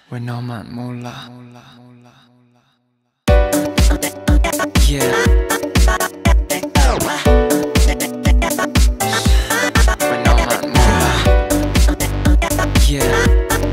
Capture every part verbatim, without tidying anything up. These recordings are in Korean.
왜 너만 몰라. Yeah. 왜 너만 몰라. Yeah.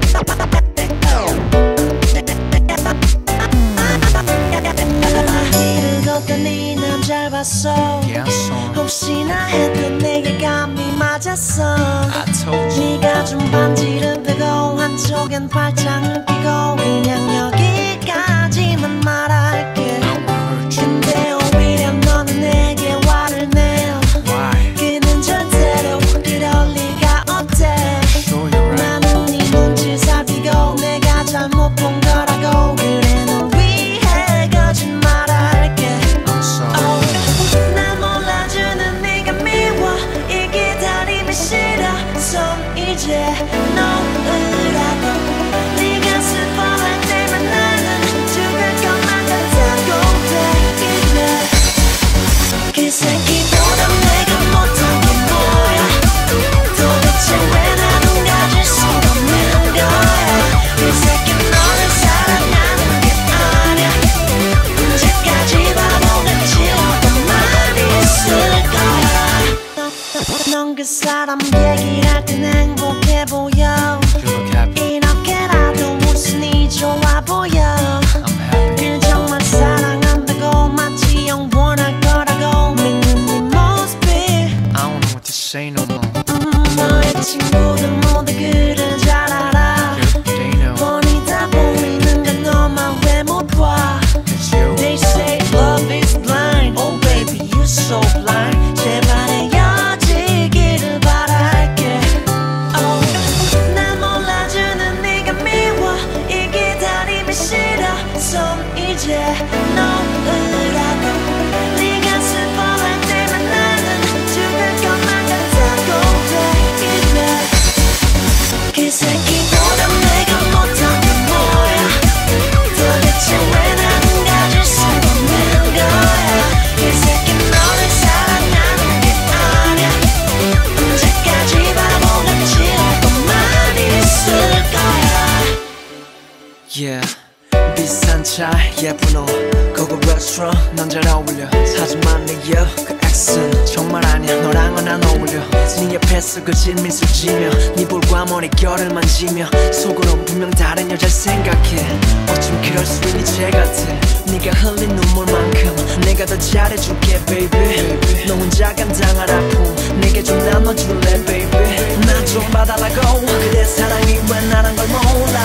이를 걷던 네 남자를 봤어. Yeah, son. 혹시나 했던 내게 감이 맞았어. I told you. 네가 준 반지를 빼고 한쪽엔 팔짱을 끼고 그냥 여기까지만 말할게. 근데 오히려 너는 내게 화를 내요. Why? 그는 절대로 그럴 리가 없대. Sure, you're right. 나는 네 눈치 살피고 내가 잘못 본 거라고. 그래 너 위해 거짓말할게. I'm sorry. oh, 날 몰라주는 네가 미워. 이 기다림이 싫어. 손 이제 놓으라고. 네가 슬퍼할 때만 나는 죽을 것만 같다고 되기네. 그 새끼보다 내가 못한 게 뭐야. 도대체 왜 나는 가질 수 없는 거야. 그 새끼 너를 사랑하는 게 아냐. 언제까지 바보같이 웃고만 있을 거야. 넌 그 사람 얘기를 할 땐 행복해 보여. You look happy. 이렇게라도 웃으니 좋아 보여. I'm happy. 그 정말 사랑한다고 마치 영원할 거라고 믿는 네 모습이. I don't know what to say no more. 음, 너의 친구들 모두 그를 잘 알아. Yep, they know. 뻔히 다 보이는 건 너만 왜 못 봐. It's you. They say love is blind. Oh baby you so blind. 제발 헤어지기를 바랄게. oh, 날 몰라주는 네가 미워. 이 기다림이 싫어. 손 이제 놓으라고. 네가 슬퍼할 때만 나는 죽을 것만 같다고 되기네. 그 새끼보다 내가 못한 게 뭐야. 도대체 왜 나는 가질 수 없는 거야. 그 새끼 너를 사랑하는 게 아냐. 언제까지 바보같이 웃고만 있을 거야. Yeah. 비싼 차 예쁜 옷 고급 레스토랑 넌 잘 어울려. 하지만 내여 그 엑스는 정말 아니야. 너랑은 안 어울려. 네 옆에서 거짓 미술 지며 네 볼과 머릿결을 만지며 속으로 분명 다른 여자를 생각해. 어쩜 그럴 수 있니 쟤 같아. 네가 흘린 눈물만큼 내가 더 잘해줄게 baby. 너 혼자 감당할 아픔 내게 좀 나눠줄래 baby. 나 좀 봐달라고. 그대 사랑이 왜 나란 걸 몰라.